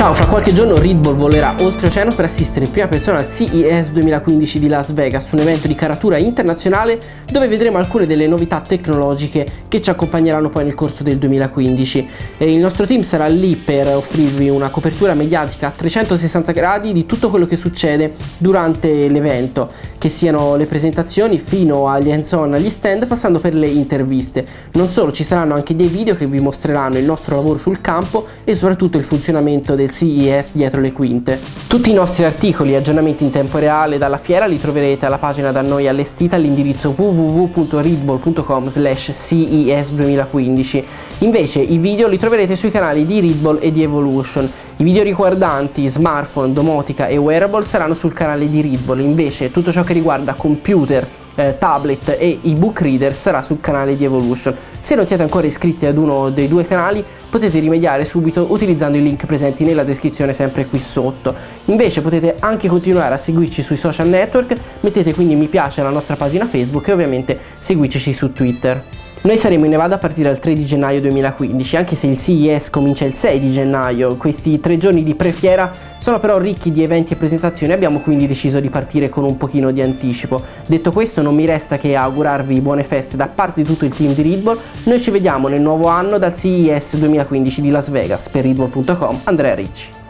Ciao, fra qualche giorno Red Bull volerà oltreoceano per assistere in prima persona al CES 2015 di Las Vegas, un evento di caratura internazionale dove vedremo alcune delle novità tecnologiche che ci accompagneranno poi nel corso del 2015. Il nostro team sarà lì per offrirvi una copertura mediatica a 360 gradi di tutto quello che succede durante l'evento, che siano le presentazioni fino agli hands-on, agli stand, passando per le interviste. Non solo, ci saranno anche dei video che vi mostreranno il nostro lavoro sul campo e soprattutto il funzionamento del CES dietro le quinte. Tutti i nostri articoli e aggiornamenti in tempo reale dalla fiera li troverete alla pagina da noi allestita all'indirizzo www.redbull.com/CES 2015. Invece i video li troverete sui canali di Red Bull e di Evolution. I video riguardanti smartphone, domotica e wearable saranno sul canale di Red Bull, invece tutto ciò che riguarda computer, tablet e ebook reader sarà sul canale di Evolution. Se non siete ancora iscritti ad uno dei due canali potete rimediare subito utilizzando i link presenti nella descrizione sempre qui sotto. Invece potete anche continuare a seguirci sui social network, mettete quindi mi piace alla nostra pagina Facebook e ovviamente seguiteci su Twitter. Noi saremo in Nevada a partire dal 3 di gennaio 2015, anche se il CES comincia il 6 di gennaio. Questi 3 giorni di prefiera sono però ricchi di eventi e presentazioni, abbiamo quindi deciso di partire con un pochino di anticipo. Detto questo, non mi resta che augurarvi buone feste da parte di tutto il team di Red Bull. Noi ci vediamo nel nuovo anno dal CES 2015 di Las Vegas. Per redbull.com, Andrea Ricci.